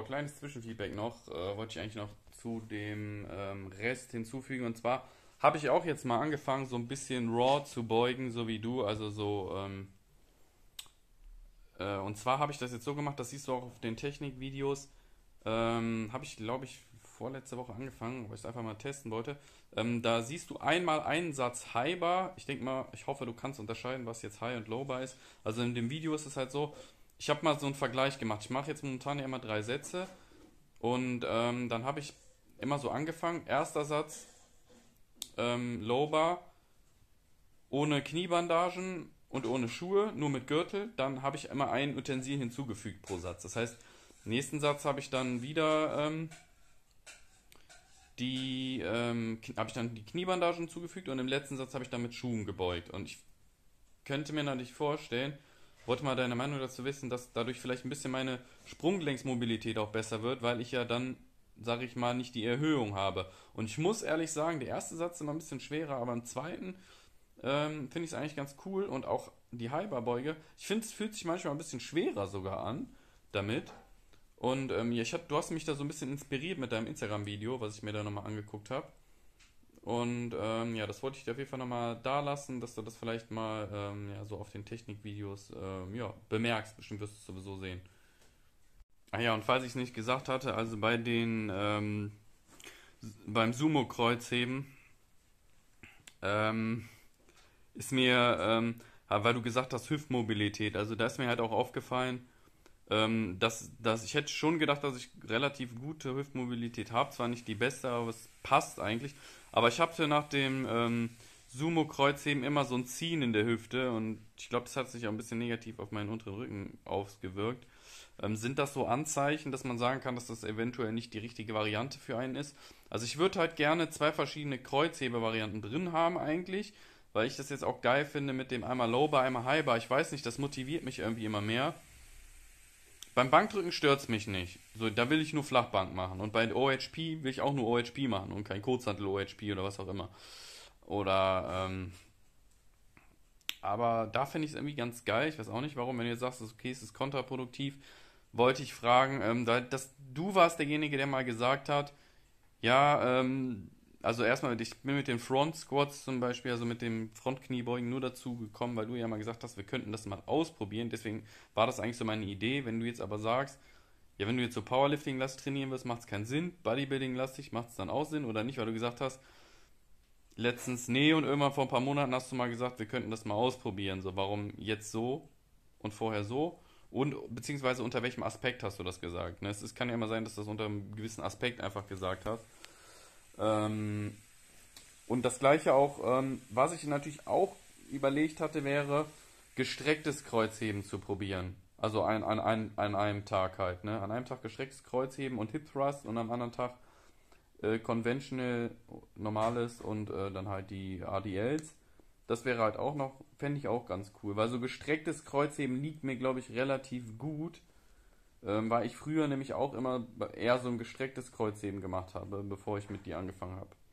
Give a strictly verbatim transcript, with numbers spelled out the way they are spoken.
kleines Zwischenfeedback noch, äh, wollte ich eigentlich noch zu dem ähm, Rest hinzufügen. Und zwar habe ich auch jetzt mal angefangen, so ein bisschen Raw zu beugen, so wie du. Also so, ähm, äh, und zwar habe ich das jetzt so gemacht, das siehst du auch auf den Technikvideos. Ähm, habe ich, glaube ich, vorletzte Woche angefangen, weil ich es einfach mal testen wollte. Ähm, da siehst du einmal einen Satz High Bar. Ich denke mal, ich hoffe, du kannst unterscheiden, was jetzt High und Low Bar ist. Also in dem Video ist es halt so, ich habe mal so einen Vergleich gemacht. Ich mache jetzt momentan ja immer drei Sätze und ähm, dann habe ich immer so angefangen. Erster Satz, ähm, Low Bar, ohne Kniebandagen und ohne Schuhe, nur mit Gürtel. Dann habe ich immer ein Utensil hinzugefügt pro Satz. Das heißt, nächsten Satz habe ich dann wieder ähm, die ähm, habe ich dann die Kniebandagen hinzugefügt und im letzten Satz habe ich dann mit Schuhen gebeugt. Und ich könnte mir natürlich vorstellen, wollte mal deine Meinung dazu wissen, dass dadurch vielleicht ein bisschen meine Sprunggelenksmobilität auch besser wird, weil ich ja dann, sage ich mal, nicht die Erhöhung habe. Und ich muss ehrlich sagen, der erste Satz ist immer ein bisschen schwerer, aber im zweiten ähm, finde ich es eigentlich ganz cool und auch die Halberbeuge. Ich finde, es fühlt sich manchmal ein bisschen schwerer sogar an damit. Und ähm, ja, ich hab, du hast mich da so ein bisschen inspiriert mit deinem Instagram-Video, was ich mir da nochmal angeguckt habe. Und ähm, ja, das wollte ich dir auf jeden Fall nochmal da lassen, dass du das vielleicht mal ähm, ja, so auf den Technikvideos ähm, ja, bemerkst. Bestimmt wirst du es sowieso sehen. Ah ja, und falls ich es nicht gesagt hatte, also bei den ähm, beim Sumo-Kreuzheben ähm, ist mir, ähm, weil du gesagt hast, Hüftmobilität, also da ist mir halt auch aufgefallen, ähm, dass, dass ich hätte schon gedacht, dass ich relativ gute Hüftmobilität habe. Zwar nicht die beste, aber es passt eigentlich. Aber ich hatte nach dem ähm, Sumo-Kreuzheben immer so ein Ziehen in der Hüfte und ich glaube, das hat sich auch ein bisschen negativ auf meinen unteren Rücken ausgewirkt. Ähm, sind das so Anzeichen, dass man sagen kann, dass das eventuell nicht die richtige Variante für einen ist? Also ich würde halt gerne zwei verschiedene Kreuzhebe-Varianten drin haben eigentlich, weil ich das jetzt auch geil finde mit dem einmal Low Bar, einmal High Bar. Ich weiß nicht, das motiviert mich irgendwie immer mehr. Beim Bankdrücken stört es mich nicht. So, da will ich nur Flachbank machen. Und bei O H P will ich auch nur O H P machen und kein Kurzhantel O H P oder was auch immer. Oder, ähm, aber da finde ich es irgendwie ganz geil. Ich weiß auch nicht warum, wenn du jetzt sagst, okay, es ist kontraproduktiv, wollte ich fragen, ähm, da, dass du warst derjenige, der mal gesagt hat, ja, ähm, also erstmal, ich bin mit den Front Squats zum Beispiel, also mit dem Frontkniebeugen nur dazu gekommen, weil du ja mal gesagt hast, wir könnten das mal ausprobieren. Deswegen war das eigentlich so meine Idee. Wenn du jetzt aber sagst, ja, wenn du jetzt so Powerlifting-lastig trainieren wirst, macht es keinen Sinn. Bodybuilding-lastig macht es dann auch Sinn oder nicht, weil du gesagt hast, letztens nee und irgendwann vor ein paar Monaten hast du mal gesagt, wir könnten das mal ausprobieren. So, warum jetzt so und vorher so? Und beziehungsweise unter welchem Aspekt hast du das gesagt? Ne? Es, es kann ja immer sein, dass du das unter einem gewissen Aspekt einfach gesagt hast. Ähm, und das gleiche auch, ähm, was ich natürlich auch überlegt hatte, wäre gestrecktes Kreuzheben zu probieren. Also ein, an, ein, an einem Tag halt, ne? An einem Tag gestrecktes Kreuzheben und Hip Thrust und am anderen Tag äh, conventional, normales und äh, dann halt die R D Ls. Das wäre halt auch noch, fände ich auch ganz cool, weil so gestrecktes Kreuzheben liegt mir, glaube ich, relativ gut, ähm, weil ich früher nämlich auch immer eher so ein gestrecktes Kreuzheben gemacht habe, bevor ich mit dir angefangen habe.